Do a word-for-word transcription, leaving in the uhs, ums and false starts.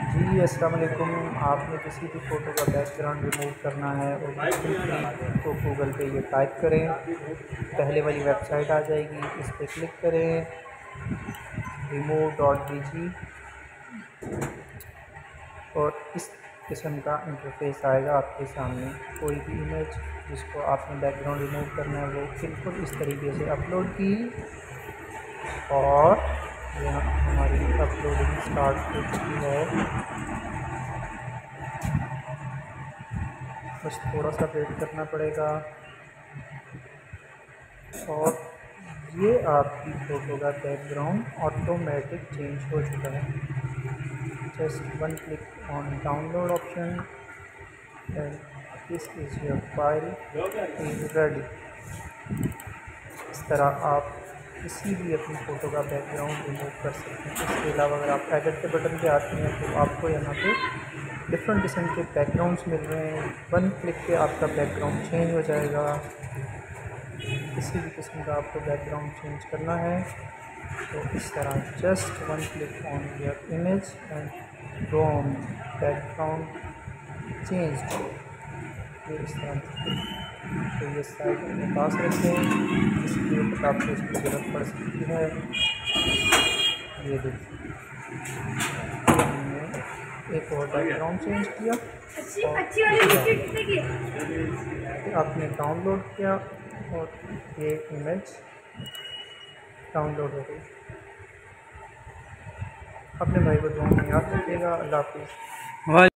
जी अस्सलाम वालेकुम। आपने किसी भी फ़ोटो का बैकग्राउंड रिमूव करना है और तो गूगल पे ये टाइप करें, पहले वाली वेबसाइट आ जाएगी, इस पर क्लिक करें, रिमूव डॉट बी जी, और इस किस्म का इंटरफेस आएगा आपके सामने। कोई भी इमेज जिसको आपने बैकग्राउंड रिमूव करना है वो बिल्कुल इस तरीके से अपलोड की, और यहाँ हमारी अपलोडिंग स्टार्ट हो चुकी है। बस थोड़ा सा वेट करना पड़ेगा और ये आपकी फ़ोटो का बैकग्राउंड ऑटोमेटिक चेंज हो चुका है। Just one click on download option and this is your file is ready. इस तरह आप किसी भी अपनी फ़ोटो का बैकग्राउंड रिमूव कर सकते हैं। इसके अलावा अगर आप एडिट के बटन पे आते हैं तो आपको यहाँ पे डिफरेंट किस्म के बैकग्राउंड्स मिल रहे हैं। वन क्लिक पे आपका बैकग्राउंड चेंज हो जाएगा। किसी भी किस्म का आपको बैकग्राउंड चेंज करना है तो इस तरह just one click on your image and बोम बैकग्राउंड चेंज। ये इस तरह तो ये साइड अपने पास रखें, इसलिए तो आपको इसकी ज़रूरत पड़ सकती है। ये देखिए हमने एक और बैकग्राउंड चेंज किया और आपने डाउनलोड किया और ये इमेज डाउनलोड हो गई। अपने भाई को दुआ में याद रखिएगा। अल्लाह हाफ़िज़।